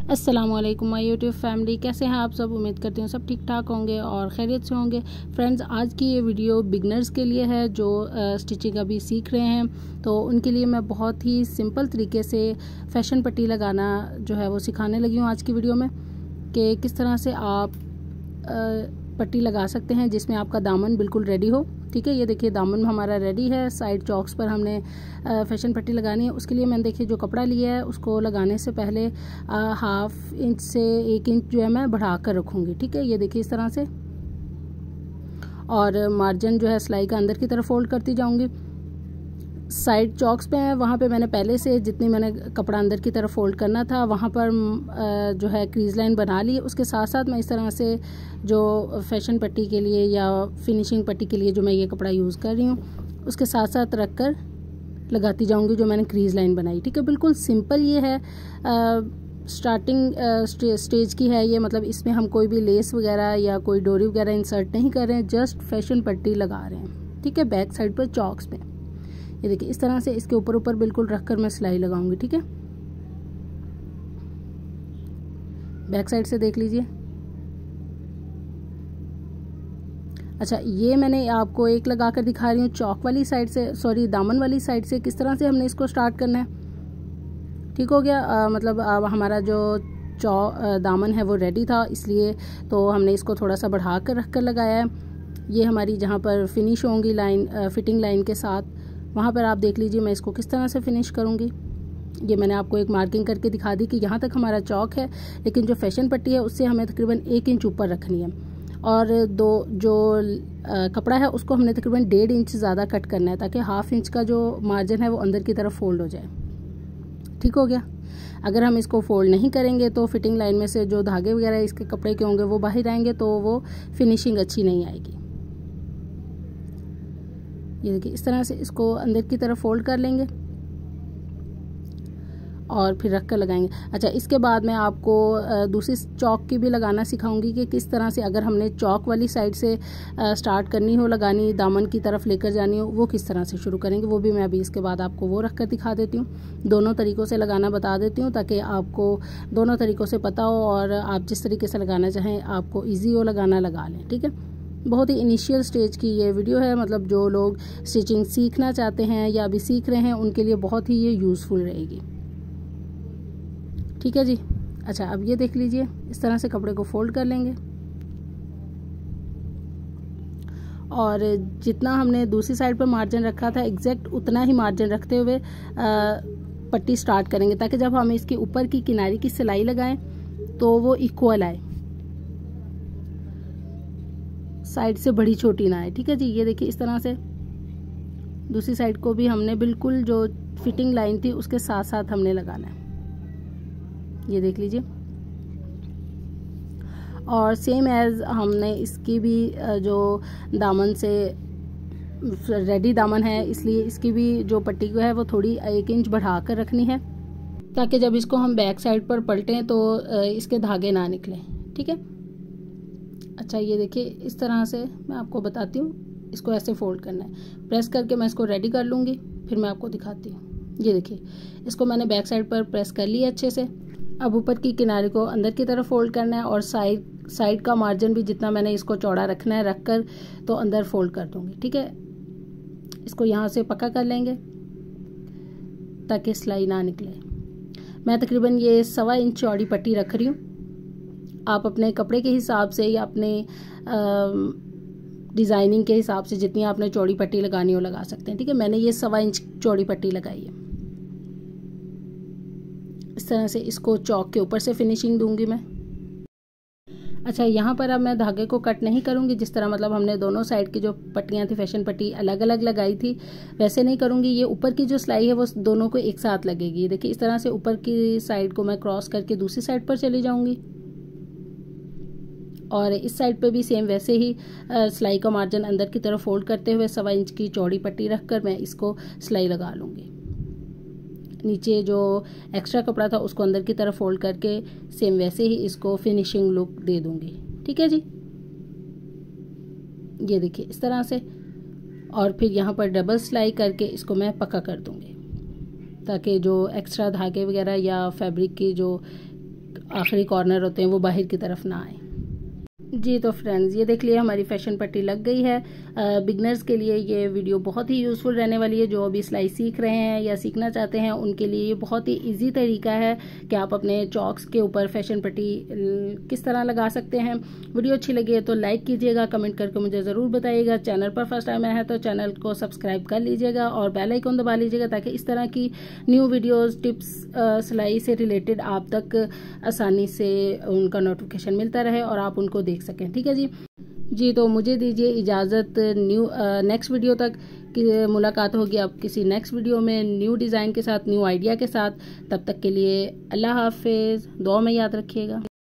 अस्सलामुअलैकुम my YouTube family, कैसे हैं आप सब। उम्मीद करती हूँ सब ठीक ठाक होंगे और खैरियत से होंगे। फ्रेंड्स, आज की ये वीडियो बिगनर्स के लिए है जो स्टिचिंग अभी सीख रहे हैं। तो उनके लिए मैं बहुत ही सिंपल तरीके से फैशन पट्टी लगाना जो है वो सिखाने लगी हूँ आज की वीडियो में, कि किस तरह से आप पट्टी लगा सकते हैं जिसमें आपका दामन बिल्कुल रेडी हो। ठीक है, ये देखिए दामन हमारा रेडी है। साइड चॉक्स पर हमने फैशन पट्टी लगानी है। उसके लिए मैंने देखिए जो कपड़ा लिया है उसको लगाने से पहले 1/2 इंच से 1 इंच जो है मैं बढ़ा कर रखूँगी। ठीक है, ये देखिए इस तरह से, और मार्जिन जो है सिलाई का अंदर की तरफ फोल्ड करती जाऊँगी। साइड चॉक्स पे है, वहाँ पे मैंने पहले से जितनी मैंने कपड़ा अंदर की तरफ फोल्ड करना था वहाँ पर जो है क्रीज लाइन बना ली। उसके साथ साथ मैं इस तरह से जो फैशन पट्टी के लिए या फिनिशिंग पट्टी के लिए जो मैं ये कपड़ा यूज़ कर रही हूँ उसके साथ साथ रख कर लगाती जाऊँगी जो मैंने क्रीज लाइन बनाई। ठीक है, बिल्कुल सिंपल ये है। स्टार्टिंग स्टेज की है ये, मतलब इसमें हम कोई भी लेस वगैरह या कोई डोरी वगैरह इंसर्ट नहीं कर रहे हैं, जस्ट फैशन पट्टी लगा रहे हैं। ठीक है, बैक साइड पर चॉक्स पे ये देखिए इस तरह से इसके ऊपर ऊपर बिल्कुल रखकर मैं सिलाई लगाऊंगी। ठीक है, बैक साइड से देख लीजिए। अच्छा, ये मैंने आपको एक लगा कर दिखा रही हूँ चौक वाली साइड से, सॉरी दामन वाली साइड से किस तरह से हमने इसको स्टार्ट करना है। ठीक हो गया। मतलब हमारा जो दामन है वो रेडी था, इसलिए तो हमने इसको थोड़ा सा बढ़ा कर रख कर लगाया है। ये हमारी जहाँ पर फिनिश होंगी लाइन, फिटिंग लाइन के साथ, वहाँ पर आप देख लीजिए मैं इसको किस तरह से फिनिश करूँगी। ये मैंने आपको एक मार्किंग करके दिखा दी कि यहाँ तक हमारा चौक है, लेकिन जो फैशन पट्टी है उससे हमें तकरीबन 1 इंच ऊपर रखनी है, और जो कपड़ा है उसको हमने तकरीबन 1.5 इंच ज़्यादा कट करना है ताकि 1/2 इंच का जो मार्जिन है वो अंदर की तरफ फोल्ड हो जाए। ठीक हो गया। अगर हम इसको फोल्ड नहीं करेंगे तो फिटिंग लाइन में से जो धागे वगैरह इसके कपड़े के होंगे वो बाहर आएंगे, तो वो फिनिशिंग अच्छी नहीं आएगी। ये देखिए इस तरह से इसको अंदर की तरफ फोल्ड कर लेंगे और फिर रख कर लगाएंगे। अच्छा, इसके बाद मैं आपको दूसरी चौक की भी लगाना सिखाऊंगी कि किस तरह से अगर हमने चौक वाली साइड से स्टार्ट करनी हो लगानी, दामन की तरफ लेकर जानी हो, वो किस तरह से शुरू करेंगे, वो भी मैं अभी इसके बाद आपको वो रख कर दिखा देती हूँ। दोनों तरीक़ों से लगाना बता देती हूँ ताकि आपको दोनों तरीक़ों से पता हो और आप जिस तरीके से लगाना चाहें आपको ईजी हो लगाना, लगा लें। ठीक है, बहुत ही इनिशियल स्टेज की ये वीडियो है, मतलब जो लोग स्टिचिंग सीखना चाहते हैं या अभी सीख रहे हैं उनके लिए बहुत ही ये यूज़फुल रहेगी। ठीक है जी। अच्छा, अब ये देख लीजिए इस तरह से कपड़े को फोल्ड कर लेंगे और जितना हमने दूसरी साइड पर मार्जिन रखा था एग्जैक्ट उतना ही मार्जिन रखते हुए पट्टी स्टार्ट करेंगे ताकि जब हम इसके ऊपर की किनारे की सिलाई लगाएं तो वो इक्वल आए, साइड से बड़ी छोटी ना आए। ठीक है जी, ये देखिए इस तरह से दूसरी साइड को भी हमने बिल्कुल जो फिटिंग लाइन थी उसके साथ साथ हमने लगाना है। ये देख लीजिए, और सेम एज हमने इसकी भी जो दामन से रेडी दामन है इसलिए इसकी भी जो पट्टी को है वो थोड़ी 1 इंच बढ़ा कर रखनी है ताकि जब इसको हम बैक साइड पर पलटें तो इसके धागे ना निकलें। ठीक है। अच्छा, ये देखिए इस तरह से मैं आपको बताती हूँ, इसको ऐसे फोल्ड करना है, प्रेस करके मैं इसको रेडी कर लूँगी, फिर मैं आपको दिखाती हूँ। ये देखिए इसको मैंने बैक साइड पर प्रेस कर लिया अच्छे से। अब ऊपर की किनारे को अंदर की तरफ फोल्ड करना है और साइड का मार्जिन भी जितना मैंने इसको चौड़ा रखना है रख कर तो अंदर फोल्ड कर दूँगी। ठीक है, इसको यहाँ से पक्का कर लेंगे ताकि सिलाई ना निकले। मैं तकरीबन ये 1.25 इंच चौड़ी पट्टी रख रही हूँ। आप अपने कपड़े के हिसाब से या अपने डिज़ाइनिंग के हिसाब से जितनी आपने चौड़ी पट्टी लगानी हो लगा सकते हैं। ठीक है, मैंने ये 1.25 इंच चौड़ी पट्टी लगाई है। इस तरह से इसको चौक के ऊपर से फिनिशिंग दूंगी मैं। अच्छा, यहाँ पर अब मैं धागे को कट नहीं करूँगी, जिस तरह मतलब हमने दोनों साइड की जो पट्टियाँ थी फैशन पट्टी अलग अलग लगाई थी वैसे नहीं करूँगी। ये ऊपर की जो सिलाई है वो दोनों को एक साथ लगेगी। देखिए इस तरह से ऊपर की साइड को मैं क्रॉस करके दूसरी साइड पर चली जाऊँगी और इस साइड पे भी सेम वैसे ही सिलाई का मार्जिन अंदर की तरफ फोल्ड करते हुए 1.25 इंच की चौड़ी पट्टी रखकर मैं इसको सिलाई लगा लूँगी। नीचे जो एक्स्ट्रा कपड़ा था उसको अंदर की तरफ फोल्ड करके सेम वैसे ही इसको फिनिशिंग लुक दे दूँगी। ठीक है जी, ये देखिए इस तरह से, और फिर यहाँ पर डबल सिलाई करके इसको मैं पक्का कर दूँगी ताकि जो एक्स्ट्रा धागे वगैरह या फैब्रिक की जो आखिरी कॉर्नर होते हैं वो बाहर की तरफ ना आए। जी तो फ्रेंड्स, ये देख लिया हमारी फैशन पट्टी लग गई है। बिगनर्स के लिए ये वीडियो बहुत ही यूज़फुल रहने वाली है। जो अभी सिलाई सीख रहे हैं या सीखना चाहते हैं उनके लिए ये बहुत ही इजी तरीका है कि आप अपने चॉक्स के ऊपर फैशन पट्टी किस तरह लगा सकते हैं। वीडियो अच्छी लगी है तो लाइक कीजिएगा, कमेंट करके मुझे ज़रूर बताइएगा। चैनल पर फर्स्ट टाइम आया है तो चैनल को सब्सक्राइब कर लीजिएगा और बेल आइकन दबा लीजिएगा ताकि इस तरह की न्यू वीडियोज़, टिप्स सिलाई से रिलेटेड आप तक आसानी से उनका नोटिफिकेशन मिलता रहे और आप उनको देख सकें। ठीक है जी तो मुझे दीजिए इजाज़त। नेक्स्ट वीडियो तक कि मुलाकात होगी अब किसी नेक्स्ट वीडियो में न्यू डिज़ाइन के साथ, न्यू आइडिया के साथ। तब तक के लिए अल्लाह हाफिज़, दुआ में याद रखिएगा।